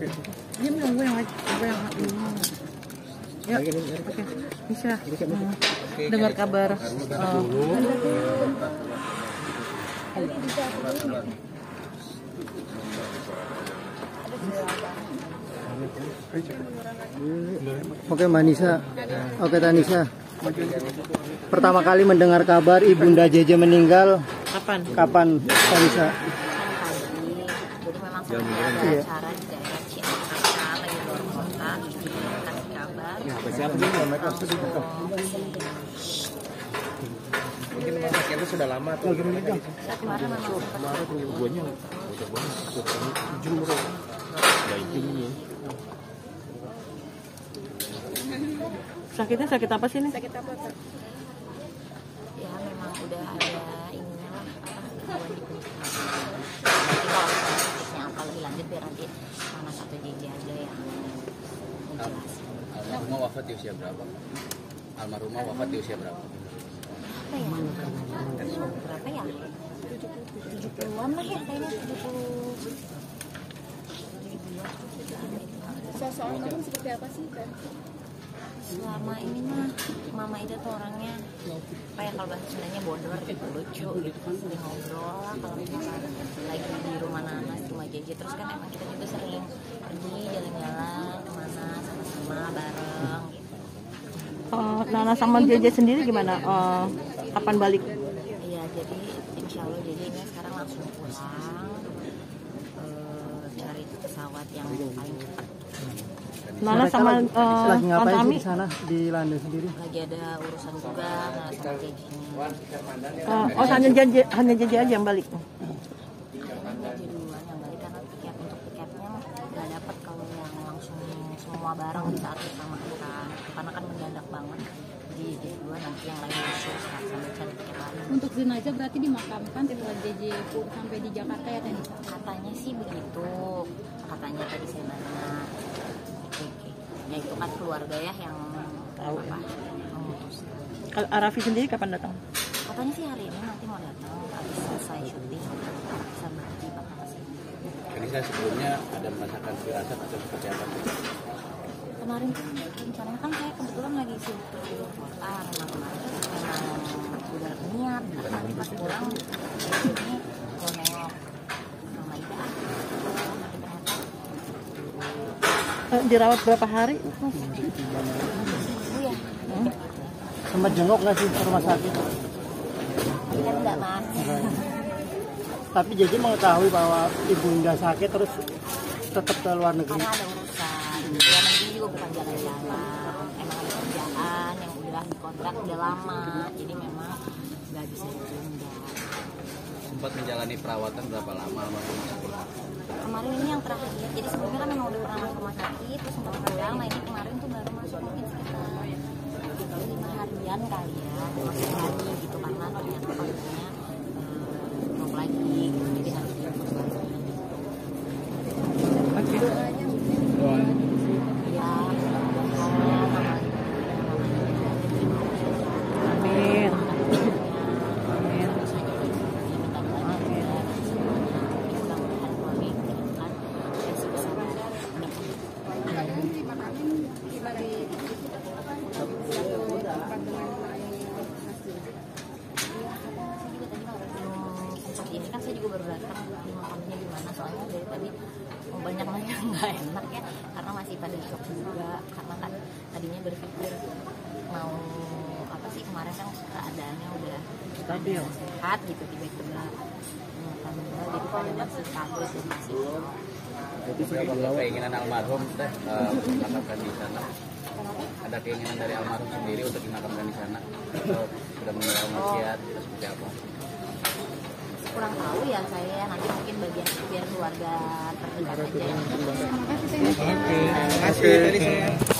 Diam dong, gue yang ya, oke, bisa. Dengar kabar. Oke, Mbak Nisa. Oke, Tanisa. Pertama kali mendengar kabar Ibunda JJ meninggal. Kapan, Tanisa? Jadi memang ada acara di daerah Cianjur lagi luar kota, kasih kabar. Mungkin memang sakitnya sudah lama tuh. Kemarin memang Guanya udah banget jujur. Sakitnya sakit apa sih nih? sakit apa tuh? Ya memang udah ada ininya lah, gangguan di pencernaan. Nanti kalau sakitnya apa lebih lanjut biar nanti sama satu JJ aja yang menjelaskan. Almarhumah wafat di usia berapa? Almarhumah wafat di usia berapa? Apa ya? Berapa ya? 70-an lah ya kayaknya, 70. Sosok almarhum seperti apa sih, Kak? Selama ini mah Mama Ida tuh orangnya apa ya, kalau bahasa Sundanya bodor gitu, lucu gitu, sering ngobrol lah kalau misalkan lagi di rumah Nana, di rumah JJ. Terus kan emang kita juga sering pergi jalan-jalan kemana sama-sama bareng gitu. Nana sama JJ sendiri gimana? Kapan balik? Iya, jadi insya Allah JJ ini sekarang langsung pulang, cari pesawat yang paling cepat. Nana sama lagi ngapain Tami sih di sana di London sendiri? Lagi ada urusan juga Nana sama JJ-nya. hanya JJ aja yang balik. JJ duluan yang balik karena tiketnya nggak dapat kalau yang langsung semua bareng di saat bersamaan kan, karena kan mendadak banget. Jadi JJ duluan, nanti yang lain nyusul sambil cari tiket lagi. Untuk jenazah berarti dimakamkan setelah JJ sampai di Jakarta ya, Tanisa? Katanya sih begitu, katanya tadi saya nanya. Oke. Ya itu kan keluarga ya yang memutuskan. Kalau Arafi sendiri kapan datang? Katanya sih hari ini nanti mau datang habis selesai syuting sama di Bakasi. Jadi saya sebelumnya ada merasakan firasat atau seperti apa sih? Kemarin tuh rencananya kan saya kebetulan lagi sibuk di luar kota, memang kemarin memang udah niat, nanti pas pulang ini mau nengok Mama Ida. Nanti ternyata Dirawat berapa hari? seminggu ya. Sempat jenguk nggak sih ke rumah sakit? Tapi kan enggak mas. Tapi JJ mengetahui bahwa Ibunda sakit terus tetap ke luar negeri. Karena ada urusan, luar negeri juga bukan jalan-jalan. Emang ada kerjaan yang udah dikontrak udah lama, jadi memang nggak bisa ditunda. Sempat menjalani perawatan berapa lama almarhumah? Kemarin ini yang terakhir, jadi sebelumnya kan memang udah pernah masuk rumah sakit, terus sempat pulang. Nah ini kemarin tuh baru masuk mungkin sekitar 5 harian kali ya, masuk lagi gitu karena ternyata kondisinya drop lagi gitu, jadi harus dievakuasi. Oke. Ya, Amin. Amin. Ini kan saya juga baru datang di makamnya gimana, soalnya dari tadi banyak yang nggak enak ya karena masih pada shock juga, karena kan tadinya berpikir mau apa sih, kemarin kan keadaannya udah Stabil. sehat gitu, tiba-tiba jadi pada masih kaget dan masih shock. Jadi keinginan almarhum teh dimakamkan di sana. Ada keinginan dari almarhum sendiri untuk dimakamkan di sana. Atau sudah meninggal wasiat atau seperti apa? Kurang tahu ya saya, nanti mungkin bagian biar keluarga terdekat aja. Terima kasih, Tanisa. Terima kasih dari saya.